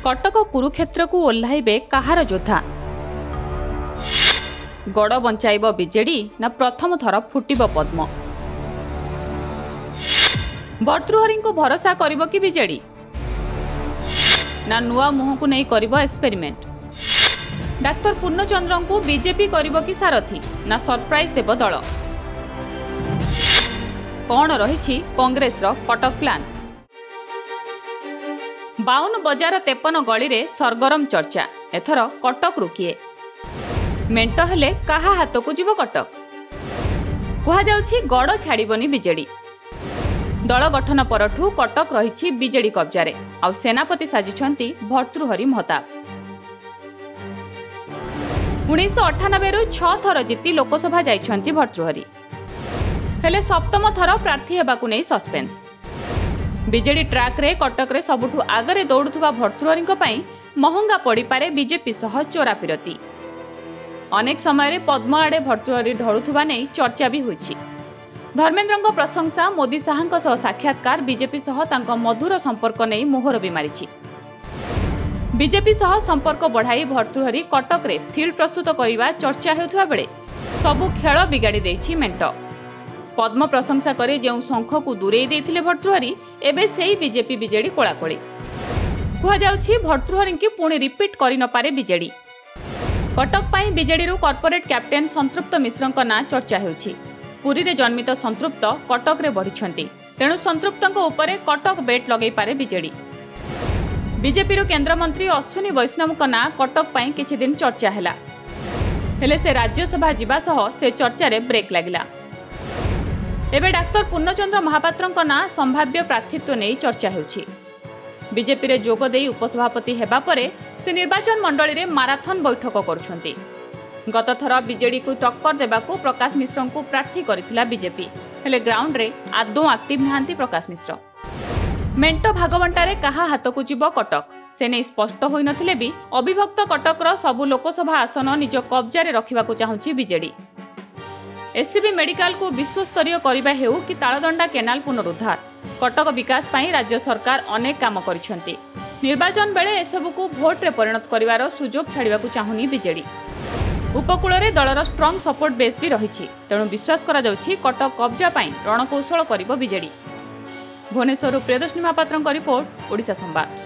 कटक कुरुक्षेत्र को ओह्लाइबे कहार योद्धा गड़ बंचाइब बीजेडी ना प्रथम थर फुटिब पद्म। भर्तृहरि को भरोसा करिब कि बीजेडी ना नुआ मुह को नहीं करिब एक्सपेरिमेंट। डाक्टर पूर्णचंद्र को बीजेपी करिब कि सारथी ना सरप्राइज देव दल। कौन रही कांग्रेस रो कटक प्लान। 52 बजार 53 गली रे सरगरम चर्चा। एथर कटक रुकिए मेंट हेले काहा हाथ को जीव कटक। कहुछि गड़ छाड़बनी बीजेडी। दल गठन परठू कटक रही बीजेडी कब्जारे आउ सेनापति साजिछंती भर्तृहरि महताब। 1998 रु 6 थर जीति लोकसभा जाइछंती भर्तृहरि हेले सप्तम थर प्रार्थी हेबाकु नै सस्पेंस। बीजेडी ट्रैक रे कटक रे सबुठु आगरे दौड़ुथुबा भर्तृहरि पई महंगा पड़ी पारे बीजेपी सह चोरा पिरती। अनेक समय रे पद्म आड़े भर्तृहरि ढळुथुबा नै चर्चा भी होइछि। धर्मेंद्र प्रशंसा मोदी साहंक सह साक्षात्कार बीजेपी सह तांक मधुर संपर्क नै मोहर भी मारिछि। बीजेपी सह संपर्क बढ़ाई भर्तृहरि कटक रे फील्ड प्रस्तुत करिबा चर्चा हेउथुबा बेले सबु खेल बिगाड़ी देछि मेंट। पद्म प्रशंसा करे जेउ शंख को दूरेई देथिले भर्तृहरि एबे सेही बीजेपी बीजेडी कोलाकोली। कहुछि भर्तृहरि की पुणी रिपीट करि न पारे बीजेडी। कटक पाई बीजेडी रु कॉर्पोरेट कैप्टेन संतृप्त मिश्रଙ୍କ ना चर्चा हेउछि। पुरी रे जन्मित संतृप्त कटक रे बढ़िछंती तेणु संतृप्तଙ୍କ उपरे कटक बेट लगै पारे बीजेडी। बीजेपी रो केंद्र मंत्री अश्विनी वैष्णवଙ୍କ ना कटक पाई किछि दिन चर्चा हैला हेले से राज्यसभा जिबा सह से चर्चा रे ब्रेक लागिला। एबे डाक्टर पूर्णचंद्र महापात्रଙ୍କ ना संभाव्य प्रार्थित्व नै चर्चा हेउछि। बीजेपी रे जोग देई उपसभापति हेबा परे से निर्वाचन मंडली रे माराथन बैठक करुछंती। गत थर बीजेडी को टक्कर देबाकू प्रकाश मिश्र को प्रार्थी करिथिला बीजेपी हेले ग्राउंड रे आदौ एक्टिव नहांती प्रकाश मिश्र। मेंट भागबंटारे कहा हाथ को जीव कटक से नहीं स्पष्ट होई नथिले भी अविभक्त कटकर सबु लोकसभा आसन निज कब्जारे रखिबाकू चाहुछि बीजेडी। एससीबी मेडिकल को विश्वस्तरीय करिबा हेउ कि तालदंडा केनाल पुनरुद्धार कटक विकास पाई राज्य सरकार अनेक काम करिसंती। निर्वाचन बेले एसबु को भोट रे परिणत करिवार सुजोग छाड़िबाकू चाहुनी बीजेडी। उपकूल रे दलर स्ट्रॉन्ग सपोर्ट बेस भी रही तेणु विश्वास करा जाउछि कटक कब्जा पाई रणकौशल करिबो बीजेडी। भुवनेश्वर प्रियदर्शनी महापात्रଙ୍କ रिपोर्ट ओडिशा संवाद।